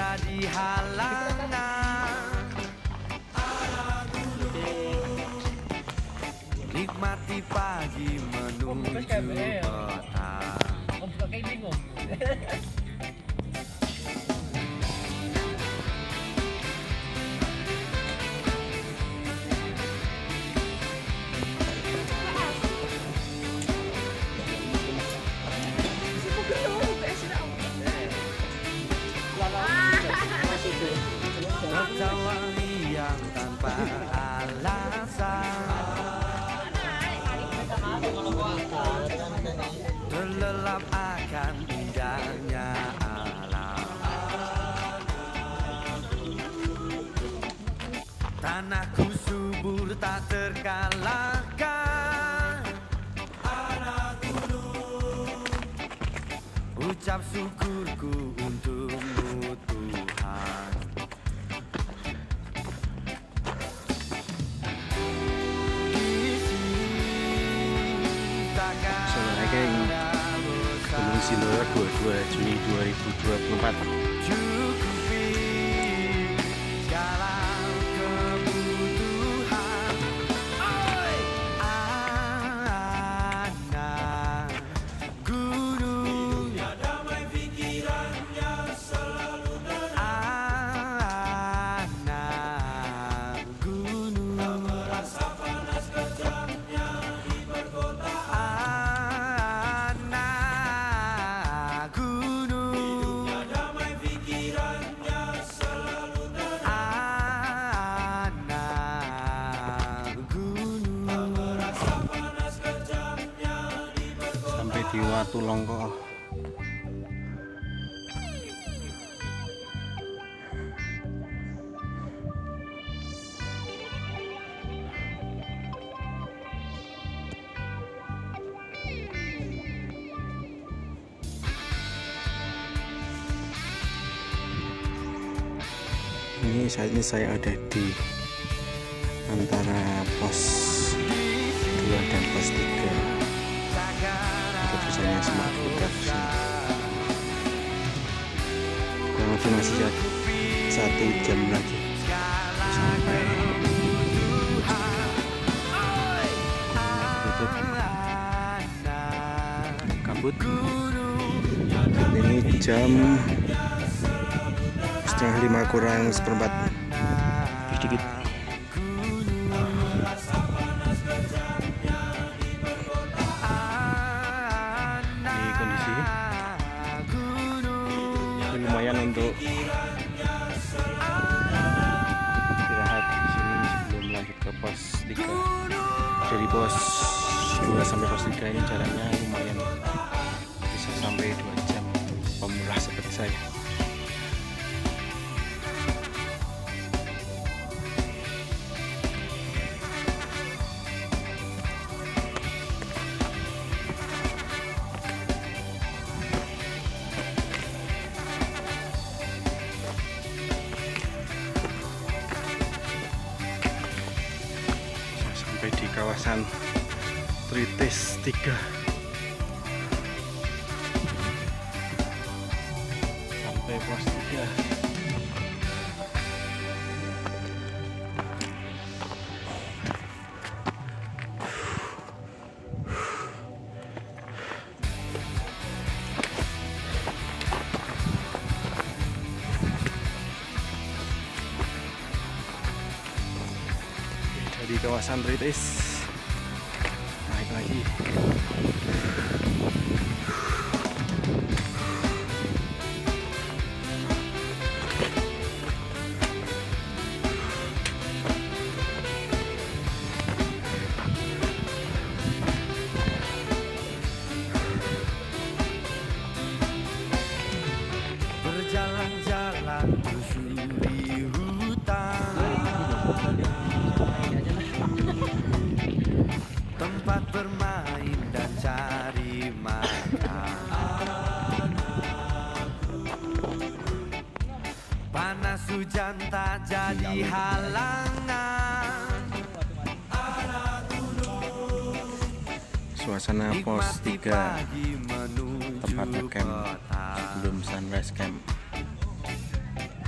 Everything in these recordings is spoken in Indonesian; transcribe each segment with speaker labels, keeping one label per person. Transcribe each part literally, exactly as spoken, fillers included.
Speaker 1: jadi halangan. Nikmati pagi menuju petang. Wangi yang tanpa alasan, terlelap akan indahnya alam. Tanahku subur tak terkalahkan. Anak gunung, ucap syukurku untukmu Tuhan.
Speaker 2: Gunung Sindoro dua puluh dua Juni dua ribu dua puluh empat. Di Watulongko. Ini saat ini saya ada di antara pos dua dan pos tiga. Keputusannya semakin produksi. Kurang lebih masih satu jam lagi sampai tutup kabut. Ini jam setengah lima kurang seperempat sedikit. Lumayan untuk istirahat di sini sebelum lanjut ke pos tiga. Dari pos dua sampai pos tiga ini jaraknya lumayan, bisa sampai dua jam pemula seperti saya. Sampai di kawasan Tritis tiga. Sampai pos tiga. Di kawasan Tritis naik lagi.
Speaker 1: Berjalan-jalan menyusuri hutan, tempat bermain dan cari makan. Panas hujan tak jadi halangan.
Speaker 2: Suasana pos tiga, tempatnya camp sebelum sunrise camp.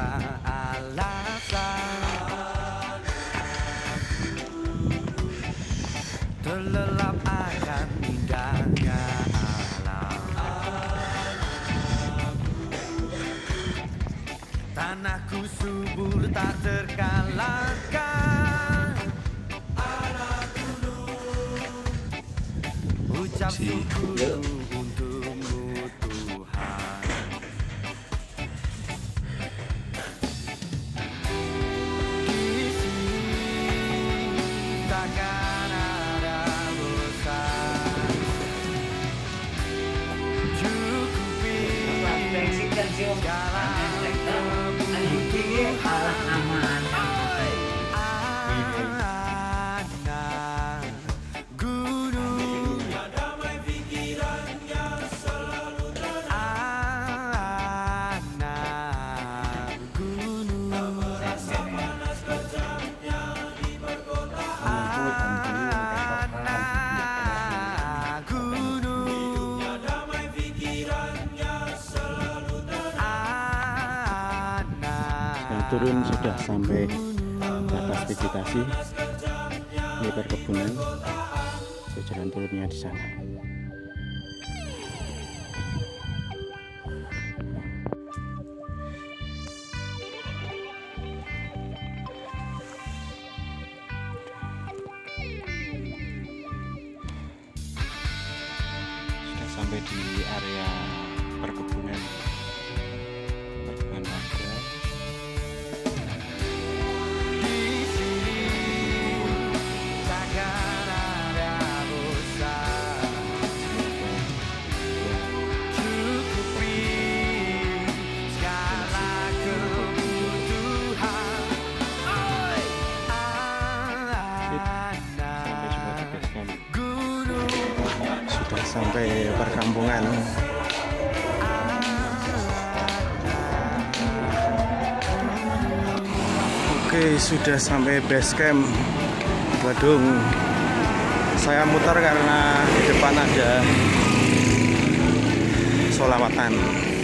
Speaker 1: tanpa alasan, terlelap akan indahnya alam. Tanahku subur tak terkalahkan, ucap syukur untukmu Tuhan. Di sini takkan ada bosan, cukupi segala kebutuhan. Anak gunung, damai pikirannya selalu tenang. Anak gunung, rasa panas kejamnya di perkotaan. Anak gunung, damai pikirannya selalu tenang.
Speaker 2: Yang turun sudah sampai batas vegetasi di perkebunan. Jalan turunnya di sana. Sudah sampai di area perkebunan perkebunan warga.
Speaker 1: Takkan ada bosan, cukupi segala kebutuhan. Oi,
Speaker 2: Sampai jumpa di base camp.
Speaker 1: gunung,
Speaker 2: Sudah sampai perkampungan. Oke, sudah sampai base camp Badung. Saya muter karena di depan ada solawatan.